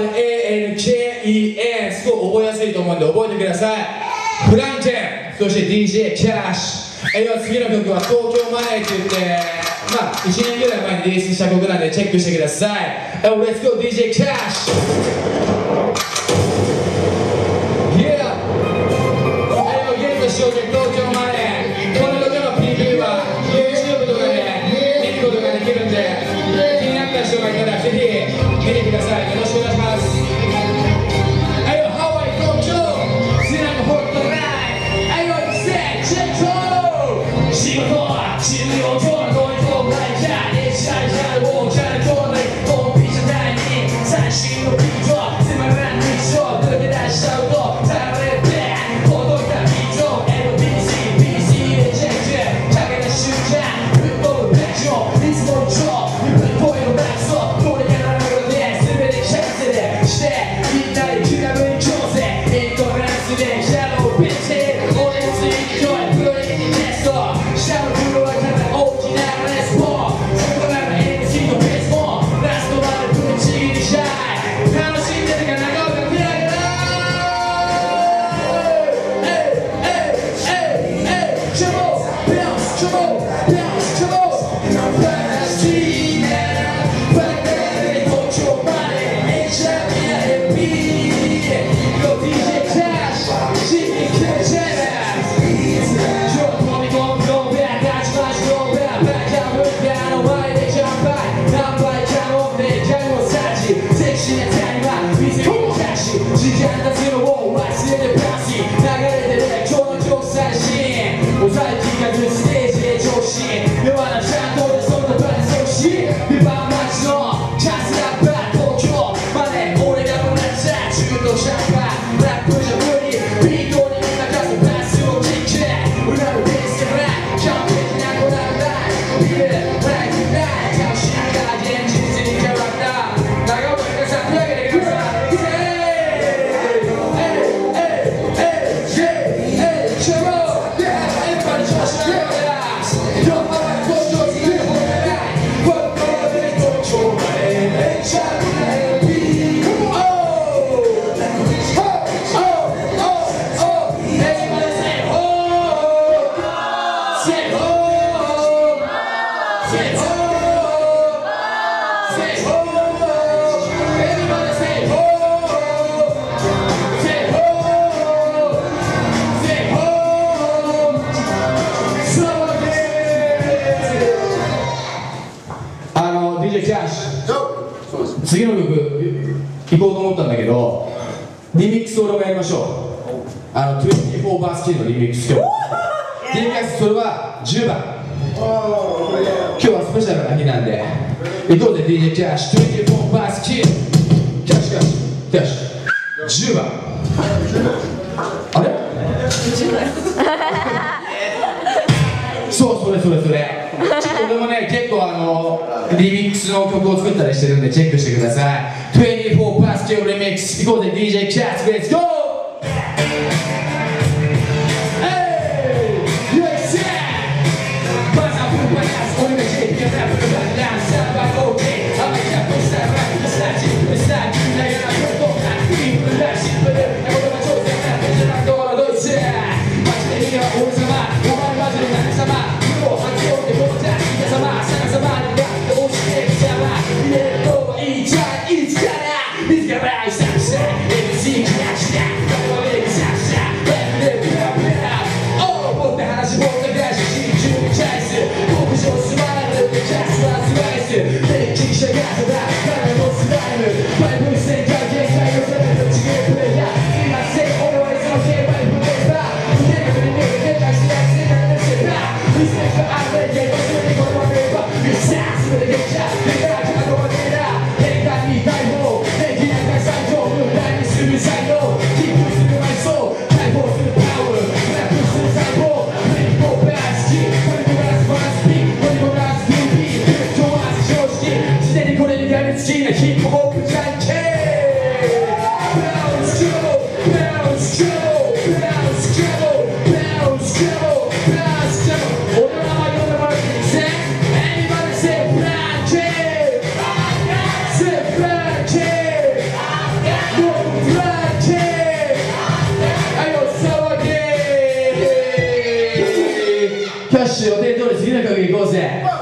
FRANKEN すごい覚えやすいと思うんで覚えてください。フランケン、そして DJ キャッシュ。次の曲は東京マネーって言って、まあ1年ぐらい前にリリースした曲なんでチェックしてください。Let's go DJ キャッシュ。Yeah。ゲットしようぜ東京マネー。この曲の PV は YouTube とかで見ることができるんで、気になった人がいたらぜひ見てください。よろしくお願いします。次の曲行こうと思ったんだけど、リミックスを俺もやりましょう。24バースキーのリミックス曲。それは10番。今日はスペシャルな日なんで行こうぜ DJ キャッシュ24バースキー。キャッシュキャッシュキャッシュ10番。あれそうそれ俺もね結構リミックスの曲を作ったりしてるんでチェックしてください。24バースキーリミックス行こうぜ DJ キャッシュ。 Let's go。 よし予定通り次の曲行こうぜ。